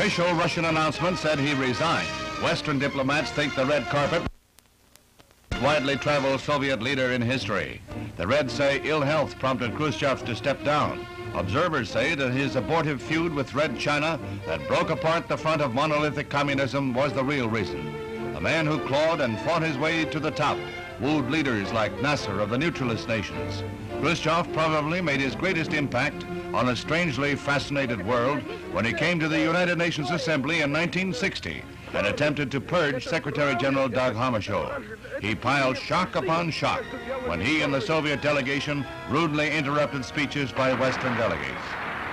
official Russian announcement said he resigned. Western diplomats think the red carpet widely traveled Soviet leader in history. The Reds say ill health prompted Khrushchev to step down. Observers say that his abortive feud with Red China that broke apart the front of monolithic communism was the real reason. A man who clawed and fought his way to the top, wooed leaders like Nasser of the neutralist nations. Khrushchev probably made his greatest impact on a strangely fascinated world when he came to the United Nations Assembly in 1960 and attempted to purge Secretary General Dag Hammarskjöld. He piled shock upon shock when he and the Soviet delegation rudely interrupted speeches by Western delegates.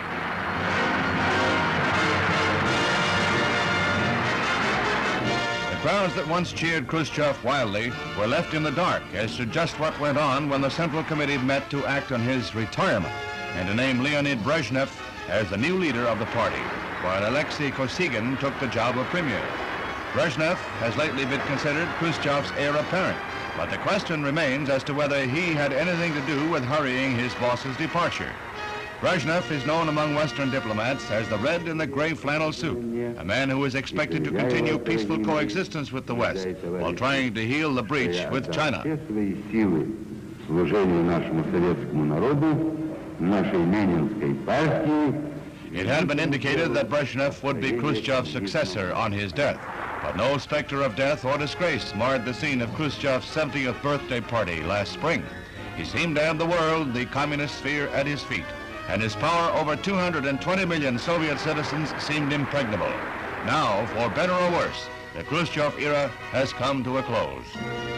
The crowds that once cheered Khrushchev wildly were left in the dark as to just what went on when the Central Committee met to act on his retirement and to name Leonid Brezhnev as the new leader of the party, while Alexei Kosygin took the job of premier. Brezhnev has lately been considered Khrushchev's heir apparent, but the question remains as to whether he had anything to do with hurrying his boss's departure. Brezhnev is known among Western diplomats as the red in the gray flannel suit, a man who is expected to continue peaceful coexistence with the West while trying to heal the breach with China. It had been indicated that Brezhnev would be Khrushchev's successor on his death, but no specter of death or disgrace marred the scene of Khrushchev's 70th birthday party last spring. He seemed to have the world, the communist sphere, at his feet, and his power over 220 million Soviet citizens seemed impregnable. Now, for better or worse, the Khrushchev era has come to a close.